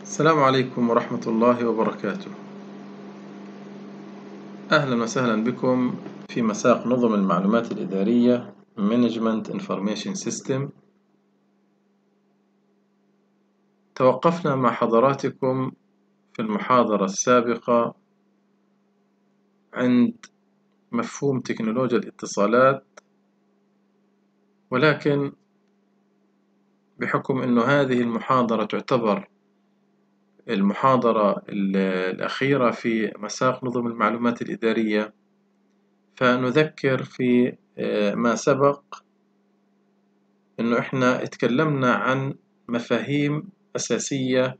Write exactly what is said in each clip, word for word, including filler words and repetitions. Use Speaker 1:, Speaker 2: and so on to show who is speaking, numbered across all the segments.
Speaker 1: السلام عليكم ورحمة الله وبركاته. أهلا وسهلا بكم في مساق نظم المعلومات الإدارية Management Information System. توقفنا مع حضراتكم في المحاضرة السابقة عند مفهوم تكنولوجيا الاتصالات، ولكن بحكم أنه هذه المحاضرة تعتبر المحاضرة الأخيرة في مساق نظم المعلومات الإدارية، فنذكر في ما سبق إنه إحنا اتكلمنا عن مفاهيم أساسية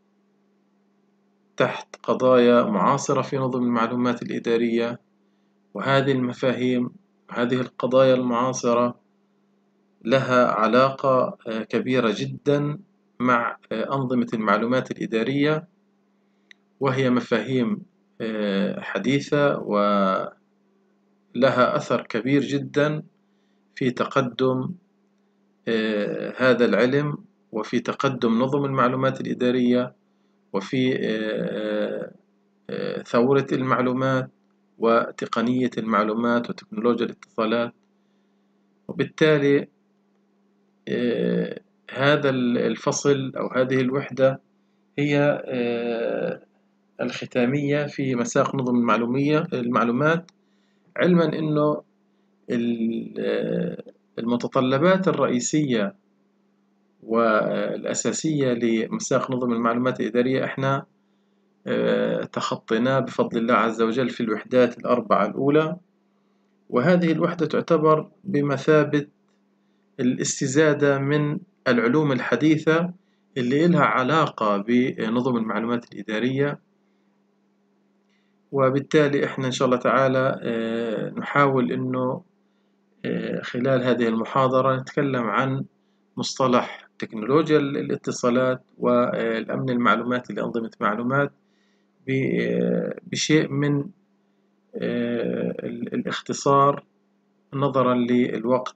Speaker 1: تحت قضايا معاصرة في نظم المعلومات الإدارية، وهذه المفاهيم هذه القضايا المعاصرة لها علاقة كبيرة جدا مع أنظمة المعلومات الإدارية، وهي مفاهيم حديثة ولها أثر كبير جدا في تقدم هذا العلم وفي تقدم نظم المعلومات الإدارية وفي ثورة المعلومات وتقنية المعلومات وتكنولوجيا الاتصالات. وبالتالي هذا الفصل أو هذه الوحدة هي الختامية في مساق نظم المعلومات، علما أنه المتطلبات الرئيسية والأساسية لمساق نظم المعلومات الإدارية احنا تخطيناه بفضل الله عز وجل في الوحدات الأربعة الأولى، وهذه الوحدة تعتبر بمثابة الاستزادة من العلوم الحديثة اللي لها علاقة بنظم المعلومات الإدارية. وبالتالي احنا إن شاء الله تعالى نحاول أنه خلال هذه المحاضرة نتكلم عن مصطلح تكنولوجيا الاتصالات والأمن المعلوماتي لأنظمة معلومات بشيء من الاختصار نظرا للوقت،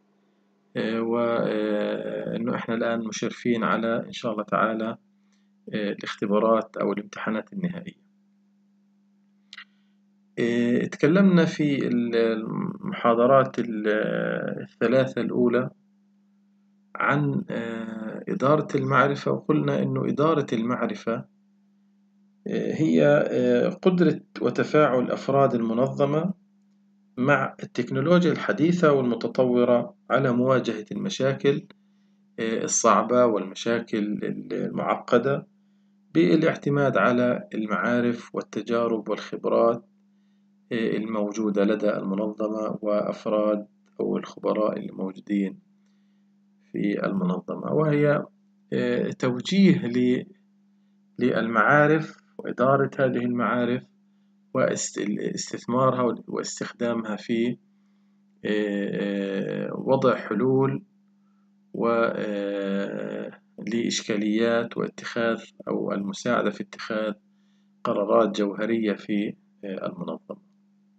Speaker 1: وأنه إحنا الآن مشرفين على إن شاء الله تعالى الاختبارات أو الامتحانات النهائية. اتكلمنا في المحاضرات الثلاثة الأولى عن إدارة المعرفة، وقلنا أنه إدارة المعرفة هي قدرة وتفاعل أفراد المنظمة مع التكنولوجيا الحديثة والمتطورة على مواجهة المشاكل الصعبة والمشاكل المعقدة بالاعتماد على المعارف والتجارب والخبرات الموجودة لدى المنظمة وأفراد أو الخبراء الموجودين في المنظمة، وهي توجيه للمعارف وإدارة هذه المعارف واستثمارها واستخدامها في وضع حلول لإشكاليات واتخاذ أو المساعدة في اتخاذ قرارات جوهرية في المنظمة.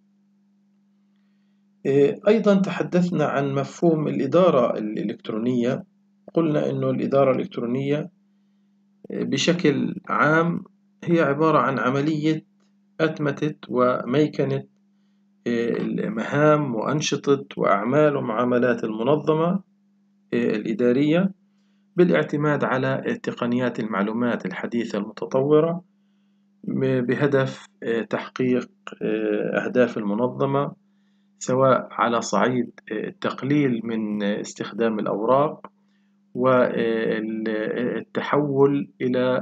Speaker 1: أيضا تحدثنا عن مفهوم الإدارة الإلكترونية. قلنا أنه الإدارة الإلكترونية بشكل عام هي عبارة عن عملية أتمتة وميكنة المهام وأنشطة وأعمال ومعاملات المنظمة الإدارية بالاعتماد على تقنيات المعلومات الحديثة المتطورة بهدف تحقيق أهداف المنظمة، سواء على صعيد التقليل من استخدام الأوراق والتحول إلى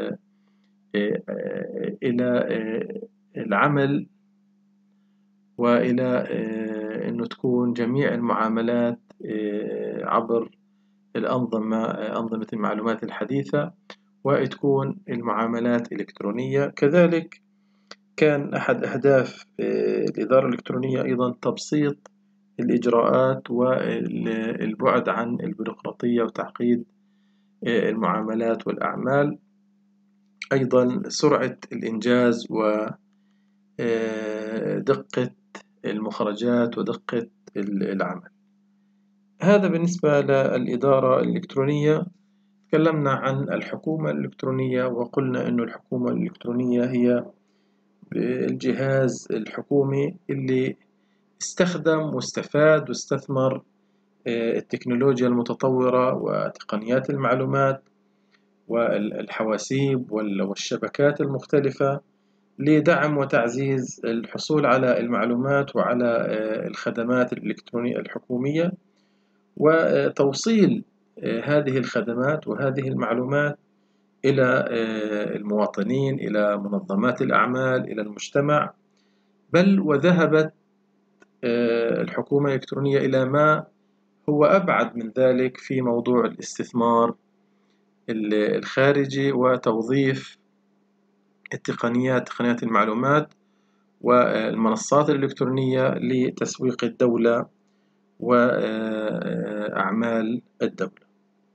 Speaker 1: إلى العمل وإلى أنه تكون جميع المعاملات عبر الأنظمة أنظمة المعلومات الحديثة وتكون المعاملات إلكترونية. كذلك كان أحد أهداف الإدارة الإلكترونية أيضا تبسيط الإجراءات والبعد عن البيروقراطية وتعقيد المعاملات والأعمال، أيضا سرعة الإنجاز ودقة المخرجات ودقة العمل. هذا بالنسبة للإدارة الإلكترونية. تكلمنا عن الحكومة الإلكترونية، وقلنا إنه الحكومة الإلكترونية هي الجهاز الحكومي اللي استخدم واستفاد واستثمر التكنولوجيا المتطورة وتقنيات المعلومات والحواسيب والشبكات المختلفة لدعم وتعزيز الحصول على المعلومات وعلى الخدمات الإلكترونية الحكومية، وتوصيل هذه الخدمات وهذه المعلومات إلى المواطنين، إلى منظمات الأعمال، إلى المجتمع. بل وذهبت الحكومة الإلكترونية إلى ما هو أبعد من ذلك في موضوع الاستثمار الخارجي وتوظيف التقنيات تقنيات المعلومات والمنصات الإلكترونية لتسويق الدولة وأعمال الدولة.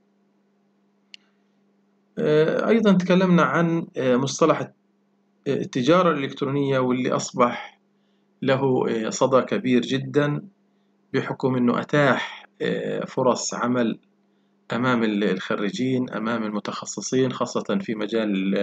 Speaker 1: أيضا تكلمنا عن مصطلح التجارة الإلكترونية، واللي أصبح له صدى كبير جدا بحكم أنه أتاح فرص عمل أمام الخريجين، أمام المتخصصين، خاصة في مجال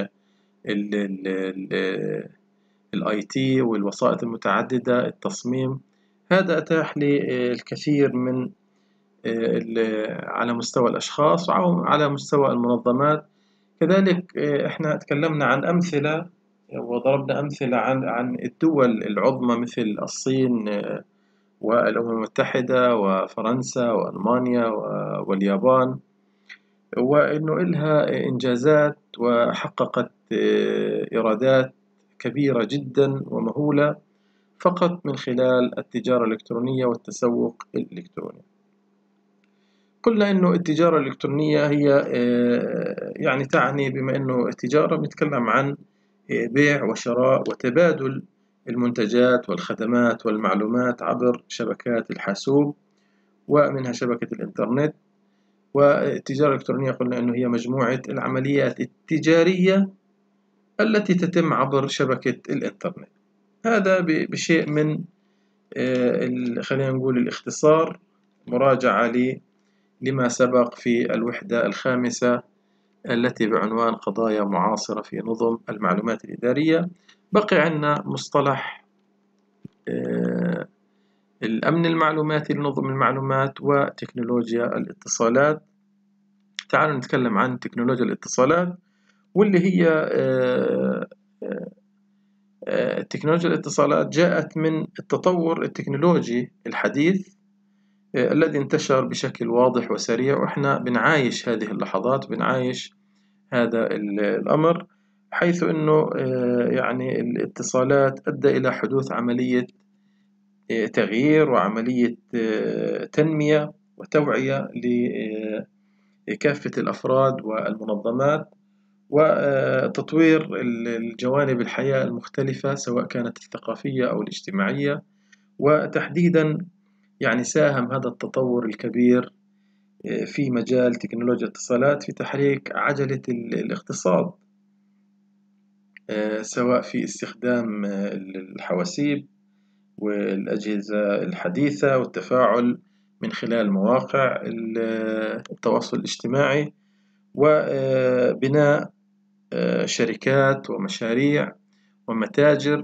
Speaker 1: الاي تي والوسائط المتعددة، التصميم. هذا أتاح للكثير من على مستوى الأشخاص وعلى مستوى المنظمات. كذلك احنا تكلمنا عن أمثلة وضربنا أمثلة عن عن الدول العظمى مثل الصين والأمم المتحدة وفرنسا وألمانيا واليابان، وإنه إلها إنجازات وحققت إيرادات كبيرة جدا ومهولة فقط من خلال التجارة الإلكترونية والتسوق الإلكتروني. قلنا إنه التجارة الإلكترونية هي يعني تعني، بما إنه التجارة بنتكلم عن بيع وشراء وتبادل المنتجات والخدمات والمعلومات عبر شبكات الحاسوب ومنها شبكة الإنترنت. والتجارة الإلكترونية قلنا إنه هي مجموعة العمليات التجارية التي تتم عبر شبكة الإنترنت. هذا بشيء من خلينا نقول الاختصار، مراجعة لما سبق في الوحدة الخامسة التي بعنوان قضايا معاصرة في نظم المعلومات الإدارية. بقي عندنا مصطلح الأمن المعلوماتي لنظم المعلومات وتكنولوجيا الاتصالات. تعالوا نتكلم عن تكنولوجيا الاتصالات، واللي هي تكنولوجيا الاتصالات جاءت من التطور التكنولوجي الحديث الذي انتشر بشكل واضح وسريع، وإحنا بنعايش هذه اللحظات، بنعايش هذا الأمر، حيث أنه يعني الاتصالات أدى إلى حدوث عملية تغيير وعملية تنمية وتوعية لكافة الأفراد والمنظمات، وتطوير الجوانب الحياة المختلفة سواء كانت الثقافية أو الاجتماعية. وتحديدا يعني ساهم هذا التطور الكبير في مجال تكنولوجيا الاتصالات في تحريك عجلة الاقتصاد، سواء في استخدام الحواسيب والأجهزة الحديثة والتفاعل من خلال مواقع التواصل الاجتماعي، وبناء شركات ومشاريع ومتاجر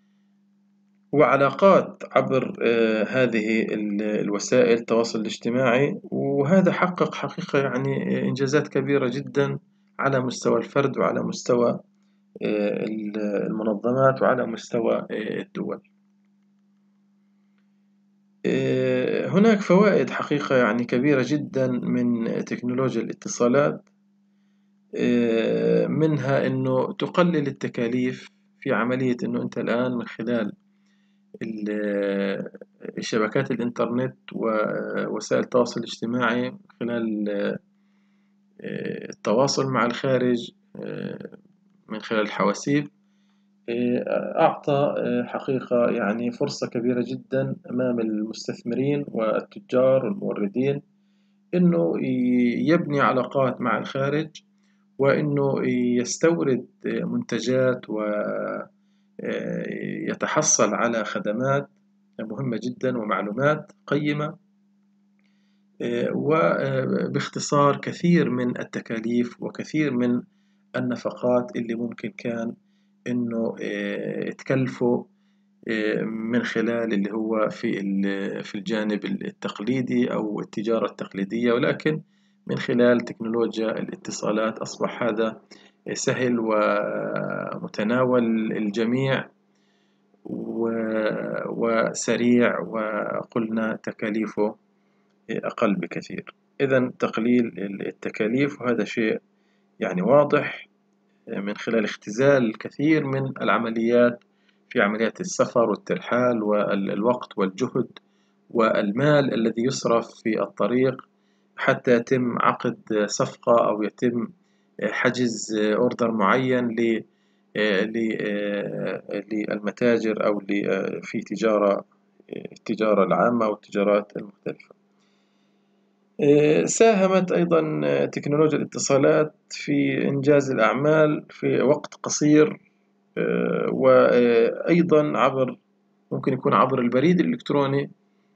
Speaker 1: وعلاقات عبر هذه الوسائل التواصل الاجتماعي. وهذا حقق حقيقة يعني إنجازات كبيرة جدا على مستوى الفرد وعلى مستوى المنظمات وعلى مستوى الدول. هناك فوائد حقيقة يعني كبيرة جدا من تكنولوجيا الاتصالات، منها أنه تقلل التكاليف في عملية أنه أنت الآن من خلال الشبكات الإنترنت ووسائل التواصل الاجتماعي، من خلال التواصل مع الخارج من خلال الحواسيب، أعطى حقيقة يعني فرصة كبيرة جدا أمام المستثمرين والتجار والموردين إنه يبني علاقات مع الخارج، وإنه يستورد منتجات ويتحصل على خدمات مهمة جدا ومعلومات قيمة وباختصار كثير من التكاليف وكثير من النفقات اللي ممكن كان إنه تكلفه من خلال اللي هو في في الجانب التقليدي أو التجارة التقليدية، ولكن من خلال تكنولوجيا الاتصالات أصبح هذا سهل ومتناول الجميع وسريع، وقلنا تكاليفه أقل بكثير. إذن تقليل التكاليف، وهذا شيء يعني واضح من خلال اختزال الكثير من العمليات في عمليات السفر والترحال والوقت والجهد والمال الذي يصرف في الطريق حتى يتم عقد صفقة أو يتم حجز أوردر معين للمتاجر أو في تجارة التجارة العامة والتجارات المختلفة. ساهمت أيضا تكنولوجيا الاتصالات في إنجاز الأعمال في وقت قصير، وأيضا عبر ممكن يكون عبر البريد الإلكتروني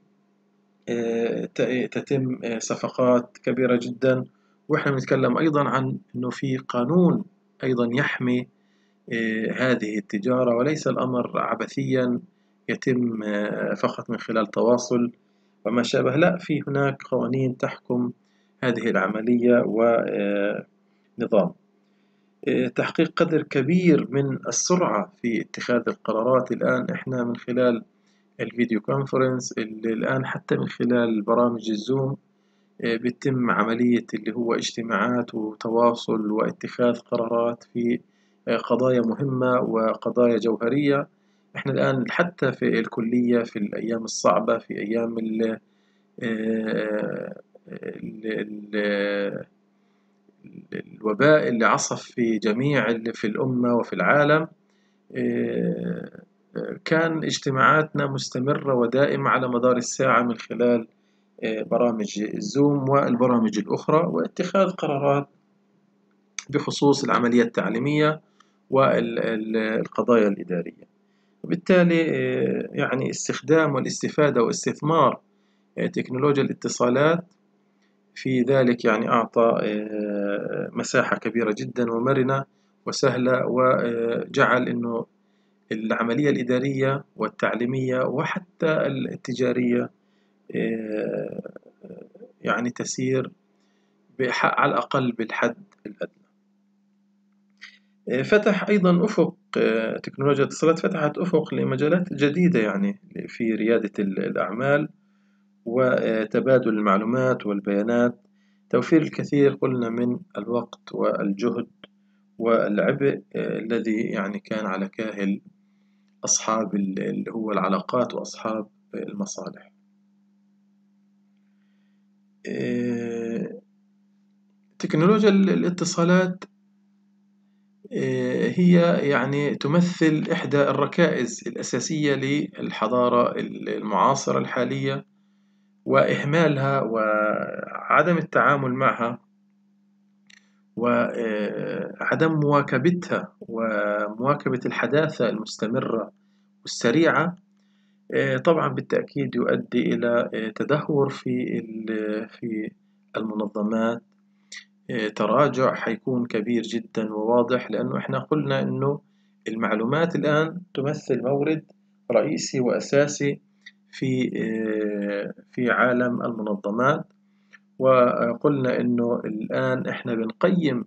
Speaker 1: تتم صفقات كبيرة جدا. وإحنا بنتكلم أيضا عن أنه في قانون أيضا يحمي هذه التجارة، وليس الأمر عبثيا يتم فقط من خلال تواصل وما شابه، لا، في هناك قوانين تحكم هذه العملية ونظام تحقيق قدر كبير من السرعة في اتخاذ القرارات. الآن إحنا من خلال الفيديو كونفرنس اللي الآن حتى من خلال برامج الزوم بيتم عملية اللي هو اجتماعات وتواصل واتخاذ قرارات في قضايا مهمة وقضايا جوهرية. إحنا الآن حتى في الكلية في الأيام الصعبة، في أيام ال الوباء اللي عصف في جميع اللي في الأمة وفي العالم، كان اجتماعاتنا مستمرة ودائمة على مدار الساعة من خلال برامج الزوم والبرامج الأخرى، واتخاذ قرارات بخصوص العملية التعليمية والقضايا الإدارية. وبالتالي يعني استخدام والاستفادة واستثمار تكنولوجيا الاتصالات في ذلك يعني أعطى مساحة كبيرة جدا ومرنة وسهلة، وجعل أنه العملية الإدارية والتعليمية وحتى التجارية يعني تسير على الأقل بالحد الأدنى. فتح أيضا أفق تكنولوجيا الاتصالات، فتحت أفق لمجالات جديدة يعني في ريادة الأعمال وتبادل المعلومات والبيانات، توفير الكثير قلنا من الوقت والجهد والعبء الذي يعني كان على كاهل أصحاب اللي هو العلاقات وأصحاب المصالح. تكنولوجيا الاتصالات هي يعني تمثل إحدى الركائز الأساسية للحضارة المعاصرة الحالية، وإهمالها وعدم التعامل معها وعدم مواكبتها ومواكبة الحداثة المستمرة والسريعة طبعا بالتأكيد يؤدي إلى تدهور في في المنظمات، تراجع حيكون كبير جدا وواضح، لأنه إحنا قلنا إنه المعلومات الآن تمثل مورد رئيسي وأساسي في في عالم المنظمات. وقلنا إنه الآن إحنا بنقيم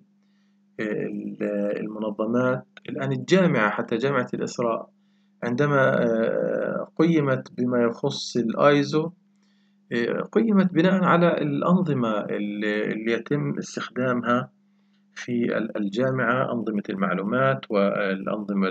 Speaker 1: المنظمات. الآن الجامعة حتى جامعة الإسراء عندما قيمت بما يخص الآيزو قيمت بناء على الأنظمة اللي يتم استخدامها في الجامعة، أنظمة المعلومات والأنظمة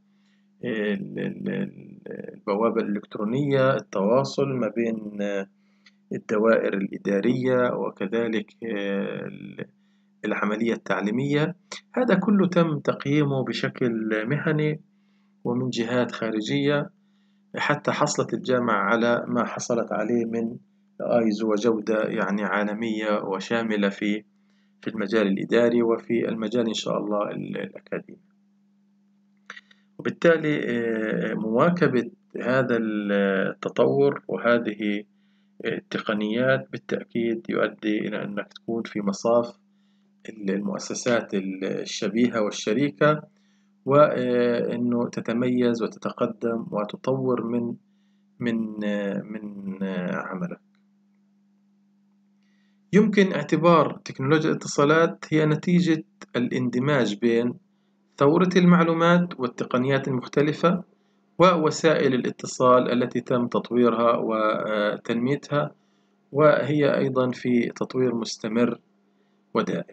Speaker 1: البوابة الإلكترونية، التواصل ما بين الدوائر الإدارية وكذلك العملية التعليمية. هذا كله تم تقييمه بشكل مهني ومن جهات خارجية حتى حصلت الجامعة على ما حصلت عليه من آيزو وجودة يعني عالمية وشاملة في في المجال الإداري وفي المجال إن شاء الله الأكاديمي. وبالتالي مواكبة هذا التطور وهذه التقنيات بالتأكيد يؤدي إلى أنك تكون في مصاف المؤسسات الشبيهة والشريكة، وأنه تتميز وتتقدم وتطور من من من عملك. يمكن اعتبار تكنولوجيا الاتصالات هي نتيجة الاندماج بين ثورة المعلومات والتقنيات المختلفة ووسائل الاتصال التي تم تطويرها وتنميتها، وهي أيضا في تطوير مستمر ودائم.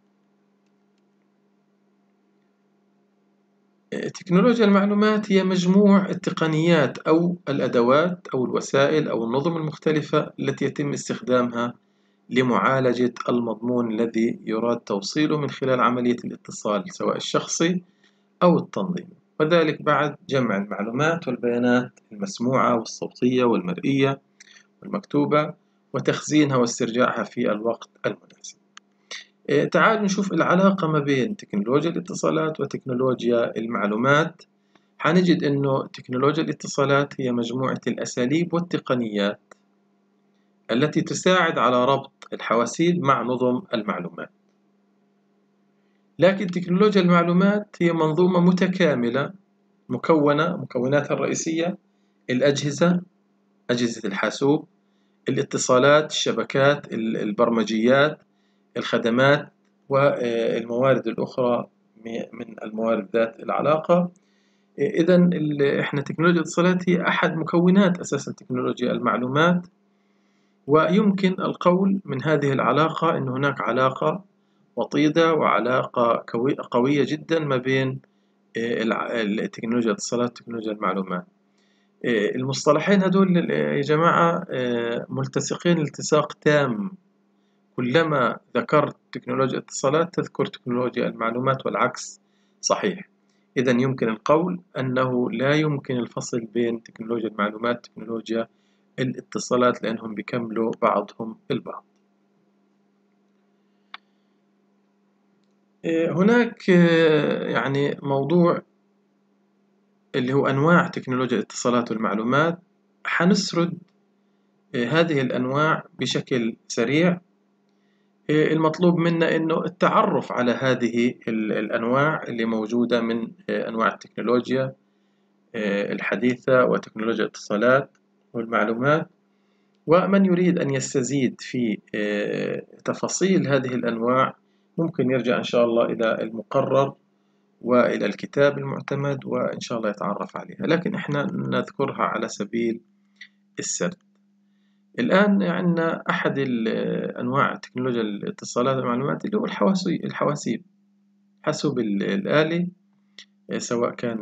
Speaker 1: تكنولوجيا المعلومات هي مجموع التقنيات أو الأدوات أو الوسائل أو النظم المختلفة التي يتم استخدامها لمعالجة المضمون الذي يراد توصيله من خلال عملية الاتصال سواء الشخصي أو التنظيمي، وذلك بعد جمع المعلومات والبيانات المسموعة والصوتية والمرئية والمكتوبة وتخزينها واسترجاعها في الوقت المناسب. تعالوا نشوف العلاقة ما بين تكنولوجيا الاتصالات وتكنولوجيا المعلومات. حنجد أنه تكنولوجيا الاتصالات هي مجموعة الأساليب والتقنيات التي تساعد على ربط الحواسيب مع نظم المعلومات، لكن تكنولوجيا المعلومات هي منظومة متكاملة مكونة مكوناتها الرئيسية الأجهزة، أجهزة الحاسوب، الاتصالات، الشبكات، البرمجيات، الخدمات، والموارد الأخرى من الموارد ذات العلاقة. إذن إحنا تكنولوجيا الاتصالات هي أحد مكونات أساسا تكنولوجيا المعلومات، ويمكن القول من هذه العلاقة أن هناك علاقة وطيدة وعلاقة قوية جدا ما بين التكنولوجيا الاتصالات وتكنولوجيا المعلومات. المصطلحين هدول يا جماعة ملتصقين التصاق تام، كلما ذكرت تكنولوجيا الاتصالات تذكر تكنولوجيا المعلومات والعكس صحيح. إذن يمكن القول أنه لا يمكن الفصل بين تكنولوجيا المعلومات وتكنولوجيا الاتصالات لأنهم بيكملوا بعضهم البعض. هناك يعني موضوع اللي هو أنواع تكنولوجيا الاتصالات والمعلومات. حنسرد هذه الأنواع بشكل سريع. المطلوب منا أنه التعرف على هذه الأنواع اللي موجودة من أنواع التكنولوجيا الحديثة وتكنولوجيا الاتصالات والمعلومات، ومن يريد أن يستزيد في تفاصيل هذه الأنواع ممكن يرجع إن شاء الله إلى المقرر وإلى الكتاب المعتمد وإن شاء الله يتعرف عليها، لكن إحنا نذكرها على سبيل السرد. الآن عندنا أحد أنواع تكنولوجيا الاتصالات والمعلومات اللي هو الحواسيب الحواسيب حاسوب الآلي، سواء كان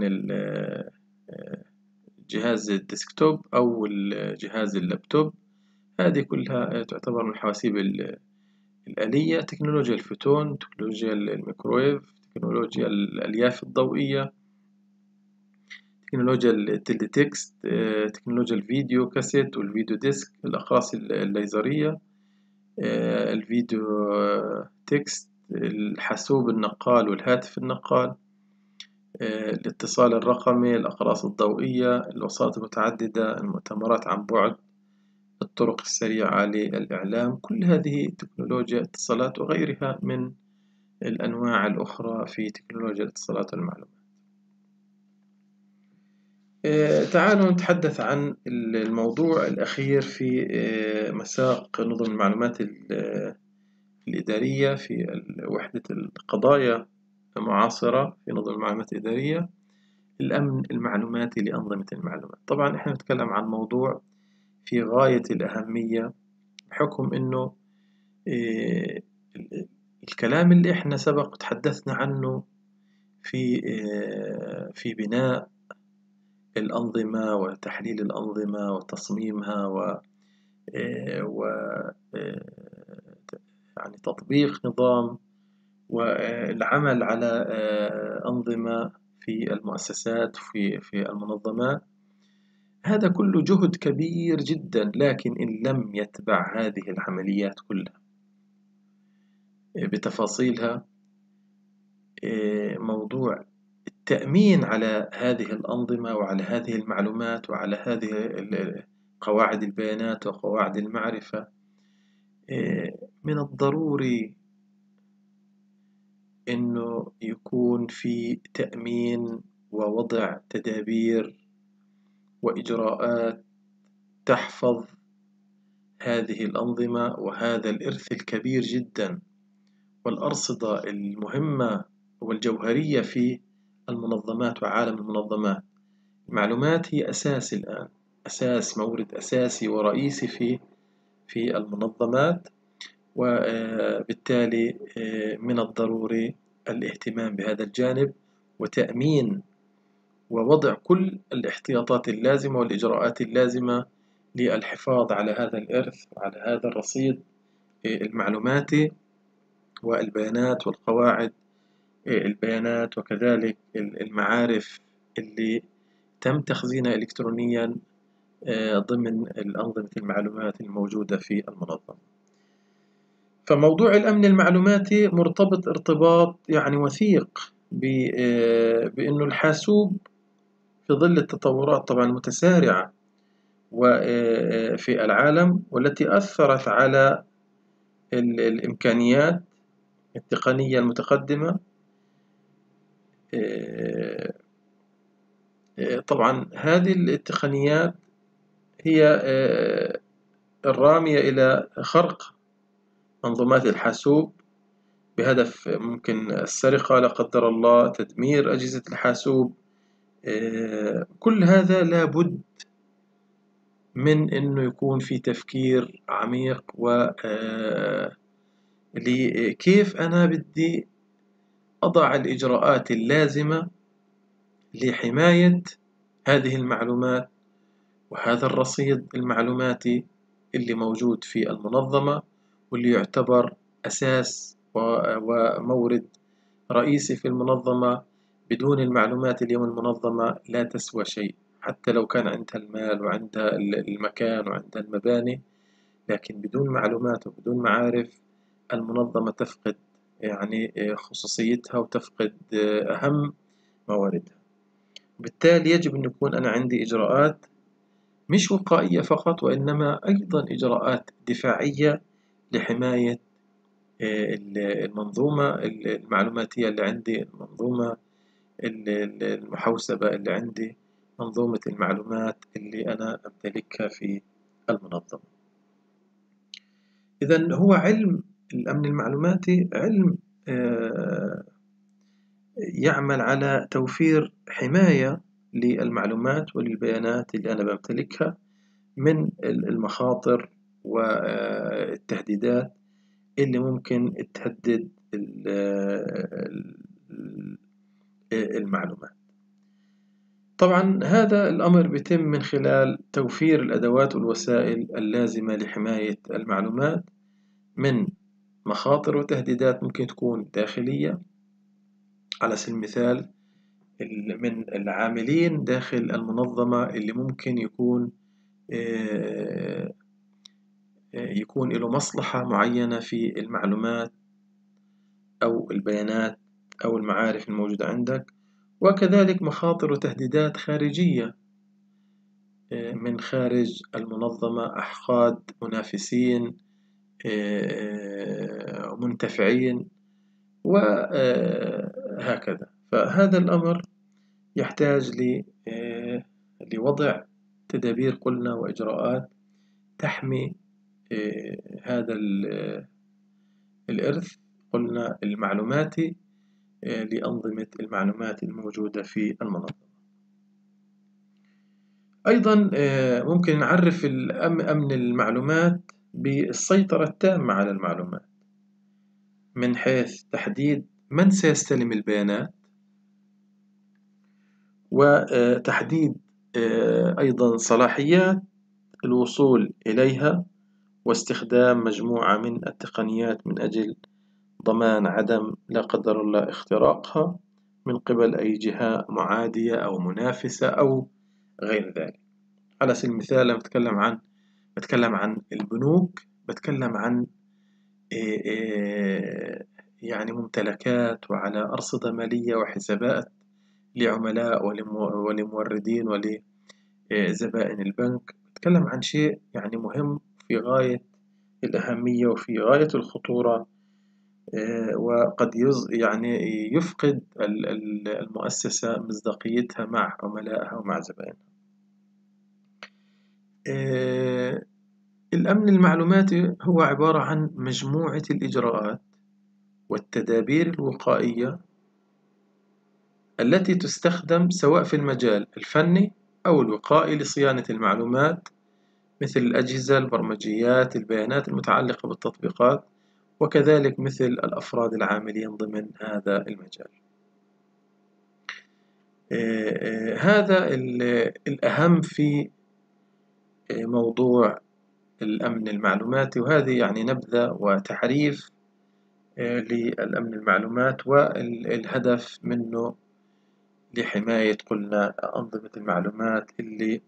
Speaker 1: الجهاز الديسكتوب أو الجهاز اللابتوب، هذه كلها تعتبر من الحواسيب الآلية. تكنولوجيا الفوتون، تكنولوجيا الميكروويف، تكنولوجيا الألياف الضوئية، تكنولوجيا التليتكست، تكنولوجيا الفيديو كاسيت والفيديو ديسك، الأقراص الليزرية، الفيديو تكست، الحاسوب النقال والهاتف النقال، الاتصال الرقمي، الأقراص الضوئية، الوساطة المتعددة، المؤتمرات عن بعد، الطرق السريعة للإعلام. كل هذه تكنولوجيا اتصالات وغيرها من الأنواع الأخرى في تكنولوجيا الاتصالات والمعلومات. تعالوا نتحدث عن الموضوع الأخير في مساق نظم المعلومات الإدارية في وحدة القضايا المعاصرة في نظم المعلومات الإدارية، الأمن المعلوماتي لأنظمة المعلومات. طبعا إحنا نتكلم عن موضوع في غاية الأهمية بحكم إنه الكلام اللي إحنا سبق تحدثنا عنه في في بناء الأنظمة وتحليل الأنظمة وتصميمها و و يعني تطبيق نظام والعمل على أنظمة في المؤسسات في في المنظمات. هذا كله جهد كبير جدا، لكن إن لم يتبع هذه العمليات كلها بتفاصيلها موضوع التأمين على هذه الأنظمة وعلى هذه المعلومات وعلى هذه قواعد البيانات وقواعد المعرفة، من الضروري إنه يكون في تأمين ووضع تدابير وإجراءات تحفظ هذه الأنظمة وهذا الإرث الكبير جدا والأرصدة المهمة والجوهرية في المنظمات وعالم المنظمات. المعلومات هي أساس الآن، أساس مورد أساسي ورئيسي في في المنظمات، وبالتالي من الضروري الاهتمام بهذا الجانب وتأمين ووضع كل الاحتياطات اللازمة والإجراءات اللازمة للحفاظ على هذا الإرث وعلى هذا الرصيد المعلوماتي والبيانات والقواعد البيانات وكذلك المعارف اللي تم تخزينها إلكترونيا ضمن الأنظمة المعلومات الموجودة في المنظمة. فموضوع الأمن المعلوماتي مرتبط ارتباط يعني وثيق بأنه الحاسوب في ظل التطورات طبعا المتسارعة وفي العالم والتي أثرت على الإمكانيات التقنية المتقدمة، طبعا هذه التقنيات هي الرامية إلى خرق منظومات الحاسوب بهدف ممكن السرقة لا قدر الله، تدمير أجهزة الحاسوب. كل هذا لابد من أنه يكون في تفكير عميق و كيف أنا بدي أضع الإجراءات اللازمة لحماية هذه المعلومات وهذا الرصيد المعلوماتي اللي موجود في المنظمة واللي يعتبر أساس ومورد رئيسي في المنظمة. بدون المعلومات اليوم المنظمة لا تسوى شيء، حتى لو كان عندها المال وعندها المكان وعندها المباني، لكن بدون معلومات وبدون معارف المنظمة تفقد يعني خصوصيتها وتفقد أهم مواردها. بالتالي يجب أن يكون أنا عندي إجراءات مش وقائية فقط، وإنما أيضا إجراءات دفاعية لحماية المنظومة المعلوماتية اللي عندي، المنظومة المحوسبة اللي عندي، منظومة المعلومات اللي أنا أمتلكها في المنظمة. إذن هو علم الأمن المعلوماتي علم يعمل على توفير حماية للمعلومات وللبيانات اللي أنا بمتلكها من المخاطر والتهديدات اللي ممكن تهدد المعلومات. طبعا هذا الأمر بيتم من خلال توفير الأدوات والوسائل اللازمة لحماية المعلومات من مخاطر وتهديدات ممكن تكون داخلية، على سبيل المثال من العاملين داخل المنظمة اللي ممكن يكون يكون له مصلحة معينة في المعلومات أو البيانات أو المعارف الموجودة عندك، وكذلك مخاطر وتهديدات خارجية من خارج المنظمة، أحقاد منافسين منتفعين وهكذا. فهذا الأمر يحتاج لوضع تدابير قلنا وإجراءات تحمي هذا الإرث قلنا المعلوماتي لأنظمة المعلومات الموجودة في المنظمة. أيضا ممكن نعرف أمن المعلومات بالسيطرة التامة على المعلومات من حيث تحديد من سيستلم البيانات، وتحديد أيضا صلاحيات الوصول إليها، واستخدام مجموعة من التقنيات من أجل ضمان عدم لا قدر الله اختراقها من قبل أي جهة معادية أو منافسة أو غير ذلك. على سبيل المثال لما بتكلم عن بتكلم عن البنوك، بتكلم عن يعني ممتلكات وعلى أرصدة مالية وحسابات لعملاء ولموردين ولزبائن البنك. نتكلم عن شيء يعني مهم في غاية الأهمية وفي غاية الخطورة، آه، وقد يز يعني يفقد المؤسسة مصداقيتها مع عملائها ومع زبائنها. آه، الأمن المعلوماتي هو عبارة عن مجموعة الإجراءات والتدابير الوقائية التي تستخدم سواء في المجال الفني أو الوقائي لصيانة المعلومات، مثل الأجهزة، البرمجيات، البيانات المتعلقة بالتطبيقات، وكذلك مثل الأفراد العاملين ضمن هذا المجال. هذا الأهم في موضوع الأمن المعلوماتي، وهذه يعني نبذة وتعريف للأمن المعلومات والهدف منه لحماية قلنا أنظمة المعلومات اللي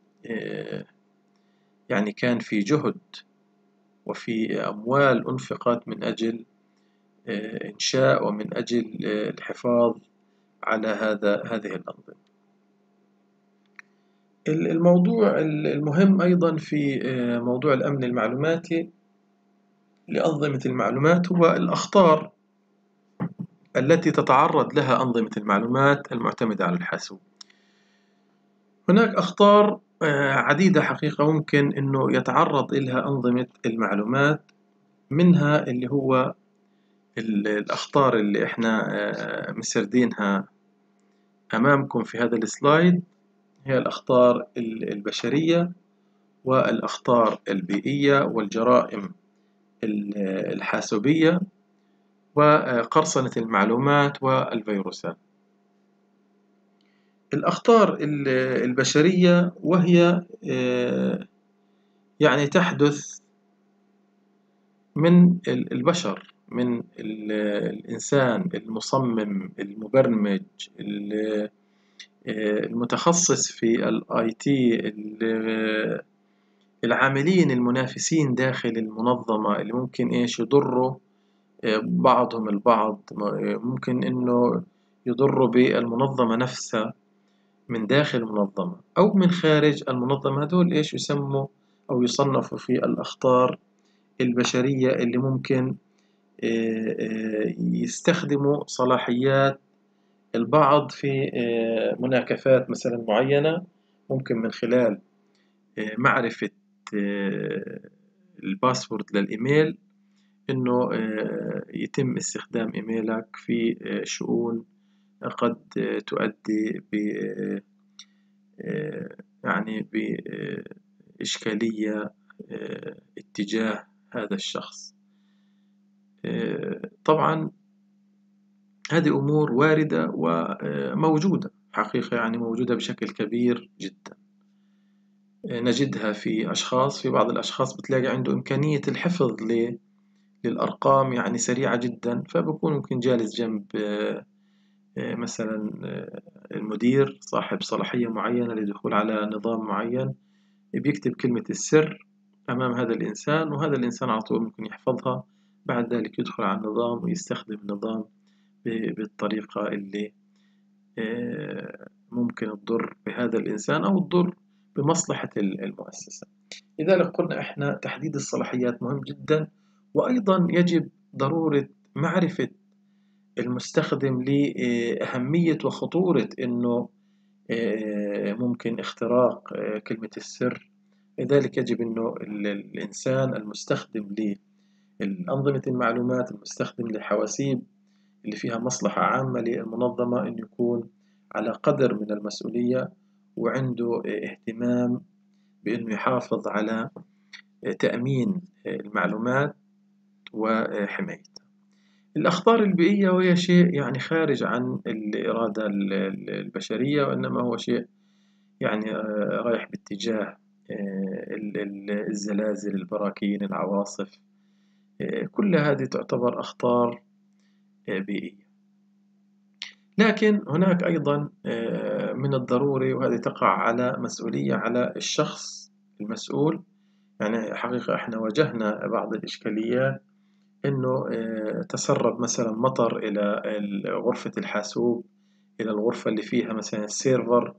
Speaker 1: يعني كان في جهد وفي أموال أنفقت من أجل إنشاء ومن أجل الحفاظ على هذا هذه الأنظمة. الموضوع المهم أيضا في موضوع الأمن المعلوماتي لأنظمة المعلومات هو الأخطار التي تتعرض لها أنظمة المعلومات المعتمدة على الحاسوب. هناك أخطار عديدة حقيقة ممكن أنه يتعرض إلها أنظمة المعلومات، منها اللي هو الأخطار اللي إحنا مسردينها أمامكم في هذا السلايد، هي الأخطار البشرية والأخطار البيئية والجرائم الحاسوبية وقرصنة المعلومات والفيروسات. الأخطار البشرية وهي يعني تحدث من البشر، من الإنسان المصمم المبرمج المتخصص في الاي تي، العاملين المنافسين داخل المنظمة اللي ممكن ايش يضروا بعضهم البعض، ممكن انه يضروا بالمنظمة نفسها من داخل المنظمة او من خارج المنظمة. هذول ايش يسموا او يصنفوا في الاخطار البشرية اللي ممكن يستخدموا صلاحيات البعض في مناكفات مثلا معينة، ممكن من خلال معرفة الباسورد للإيميل إنه يتم استخدام إيميلك في شؤون قد تؤدي ب يعني بإشكالية اتجاه هذا الشخص. طبعا هذه أمور واردة وموجودة حقيقة، يعني موجودة بشكل كبير جدا. نجدها في أشخاص، في بعض الأشخاص بتلاقي عنده إمكانية الحفظ للأرقام يعني سريعة جدا، فبكون ممكن جالس جنب مثلا المدير صاحب صلاحية معينة للدخول على نظام معين، بيكتب كلمة السر أمام هذا الإنسان، وهذا الإنسان على طول ممكن يحفظها، بعد ذلك يدخل على النظام ويستخدم النظام بالطريقة اللي ممكن تضر بهذا الإنسان أو تضر بمصلحة المؤسسة. لذلك قلنا إحنا تحديد الصلاحيات مهم جدا، وأيضا يجب ضرورة معرفة المستخدم لأهمية وخطورة إنه ممكن اختراق كلمة السر. لذلك يجب إنه الإنسان المستخدم لأنظمة المعلومات، المستخدم لحواسيب اللي فيها مصلحة عامة للمنظمة، إنه يكون على قدر من المسؤولية وعنده اهتمام بأنه يحافظ على تأمين المعلومات وحمايتها. الأخطار البيئية وهي شيء يعني خارج عن الإرادة البشرية، وإنما هو شيء يعني رايح باتجاه الزلازل، البراكين، العواصف، كل هذه تعتبر أخطار بيئية. لكن هناك أيضا من الضروري، وهذه تقع على مسؤولية على الشخص المسؤول. يعني حقيقة احنا واجهنا بعض الإشكاليات، إنه تسرب مثلا مطر إلى غرفة الحاسوب، إلى الغرفة اللي فيها مثلا السيرفر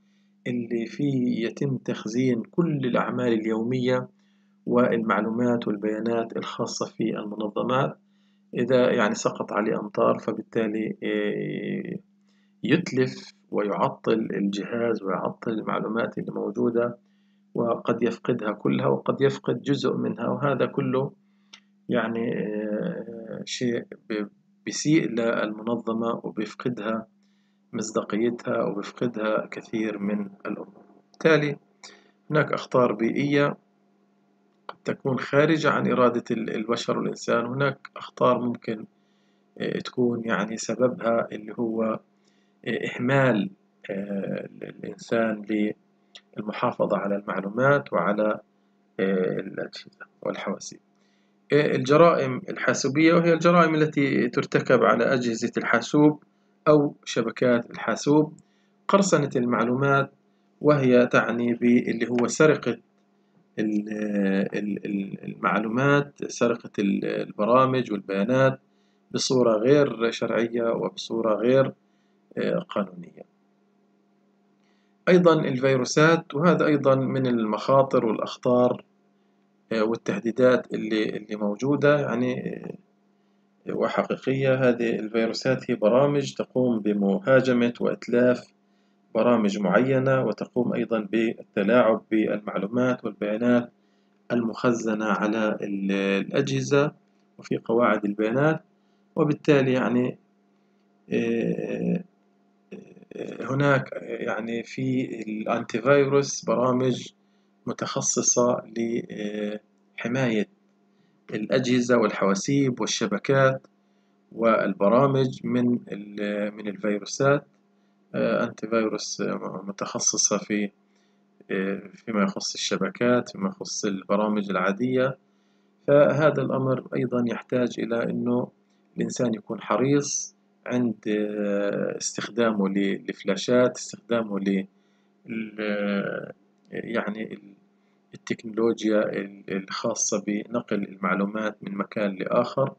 Speaker 1: اللي فيه يتم تخزين كل الأعمال اليومية والمعلومات والبيانات الخاصة في المنظمات. إذا يعني سقط عليه أمطار فبالتالي آه، يتلف ويعطل الجهاز ويعطل المعلومات اللي موجودة، وقد يفقدها كلها وقد يفقد جزء منها، وهذا كله يعني آه، شيء بيسيء للمنظمة وبيفقدها مصداقيتها وبيفقدها كثير من الأمور. بالتالي هناك أخطار بيئية قد تكون خارجة عن إرادة البشر والإنسان، هناك أخطار ممكن تكون يعني سببها اللي هو إهمال الإنسان للمحافظة على المعلومات وعلى الأجهزة والحواسيب. الجرائم الحاسوبية، وهي الجرائم التي ترتكب على أجهزة الحاسوب أو شبكات الحاسوب، قرصنة المعلومات، وهي تعني باللي هو سرقة المعلومات، سرقة البرامج والبيانات بصورة غير شرعية وبصورة غير قانونية. أيضا الفيروسات، وهذا أيضا من المخاطر والأخطار والتهديدات اللي اللي موجودة يعني وحقيقية. هذه الفيروسات هي برامج تقوم بمهاجمة وإتلاف برامج معينة، وتقوم أيضا بالتلاعب بالمعلومات والبيانات المخزنة على الأجهزة وفي قواعد البيانات. وبالتالي يعني هناك يعني في الأنتي فيروس برامج متخصصة لحماية الأجهزة والحواسيب والشبكات والبرامج من من الفيروسات. أنتي فيروس متخصصة في فيما يخص الشبكات، فيما يخص البرامج العادية. فهذا الأمر أيضا يحتاج إلى أنه الإنسان يكون حريص عند استخدامه للفلاشات، استخدامه ل يعني التكنولوجيا الخاصة بنقل المعلومات من مكان لآخر.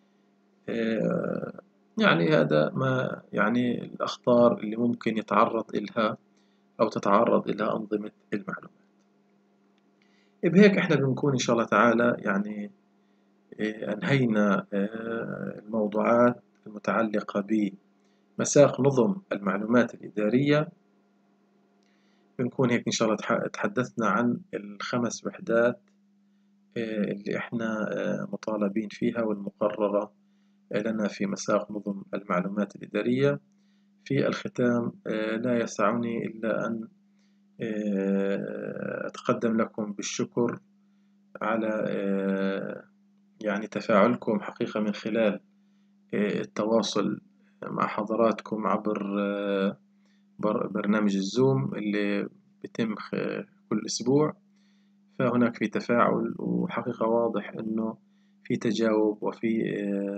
Speaker 1: يعني هذا ما يعني الأخطار اللي ممكن يتعرض إلها أو تتعرض إلى أنظمة المعلومات. بهيك إحنا بنكون إن شاء الله تعالى يعني أنهينا الموضوعات المتعلقة بمساق نظم المعلومات الإدارية. بنكون هيك إن شاء الله تحدثنا عن الخمس وحدات اللي إحنا مطالبين فيها والمقررة لنا في مساق نظم المعلومات الإدارية. في الختام لا يسعني إلا أن أتقدم لكم بالشكر على يعني تفاعلكم حقيقة من خلال التواصل مع حضراتكم عبر برنامج الزوم اللي بيتم كل أسبوع. فهناك في تفاعل، وحقيقة واضح أنه في تجاوب وفي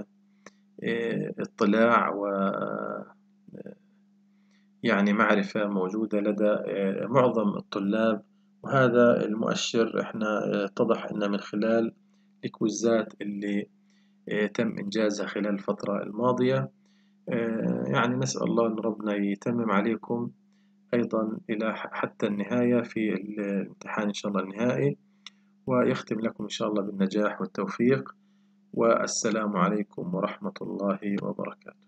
Speaker 1: اطلاع و يعني معرفة موجودة لدى معظم الطلاب. وهذا المؤشر احنا اتضح أن من خلال الكويزات اللي تم إنجازها خلال الفترة الماضية. يعني نسأل الله أن ربنا يتمم عليكم أيضا إلى حتى النهاية في الامتحان إن شاء الله النهائي، ويختم لكم إن شاء الله بالنجاح والتوفيق. والسلام عليكم ورحمة الله وبركاته.